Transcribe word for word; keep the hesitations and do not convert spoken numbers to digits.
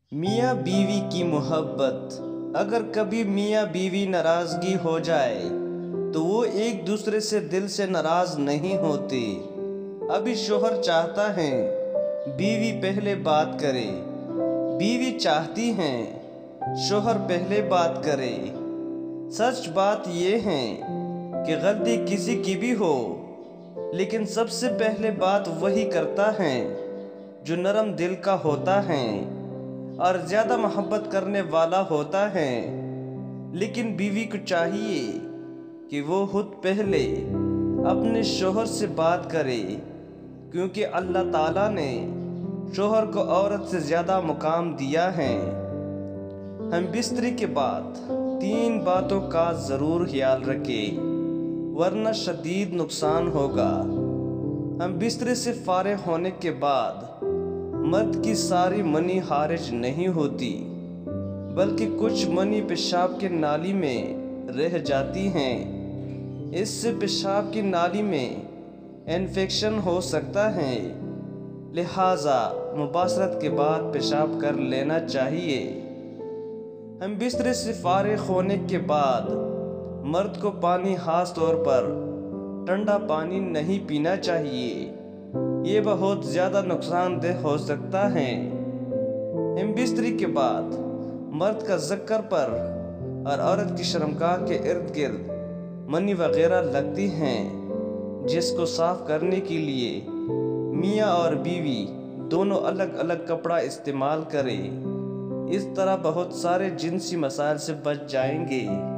میاں بیوی کی محبت۔ اگر کبھی میاں بیوی ناراضگی ہو جائے تو وہ ایک دوسرے سے دل سے ناراض نہیں ہوتے۔ ابھی شوہر چاہتا ہے بیوی پہلے بات کرے، بیوی چاہتی ہے شوہر پہلے بات کرے۔ سچ بات یہ ہے کہ غلطی کسی کی بھی ہو، لیکن سب سے پہلے بات وہی کرتا ہے جو نرم دل کا ہوتا ہے اور زیادہ محبت کرنے والا ہوتا ہے۔ لیکن بیوی کو چاہیے کہ وہ خود پہلے اپنے شوہر سے بات کرے، کیونکہ اللہ تعالیٰ نے شوہر کو عورت سے زیادہ مقام دیا ہے۔ ہم بستری کے بعد تین باتوں کا ضرور خیال رکھیں، ورنہ شدید نقصان ہوگا۔ ہم بستری سے فارغ ہونے کے بعد مرد کی ساری منی خارج نہیں ہوتی، بلکہ کچھ منی پیشاب کی نالی میں رہ جاتی ہیں۔ اس سے پیشاب کی نالی میں انفیکشن ہو سکتا ہے، لہٰذا مباشرت کے بعد پیشاب کر لینا چاہیے۔ ہم بستر سے فارغ ہونے کے بعد مرد کو پانی، خاص طور پر ٹھنڈا پانی نہیں پینا چاہیے، یہ بہت زیادہ نقصان دہ ہو سکتا ہے۔ ہم بستری کے بعد مرد کا ذکر پر اور عورت کی شرمگاہ کے ارد گرد منی وغیرہ لگتی ہیں، جس کو صاف کرنے کے لیے میاں اور بیوی دونوں الگ الگ کپڑا استعمال کریں۔ اس طرح بہت سارے جنسی مسائل سے بچ جائیں گے۔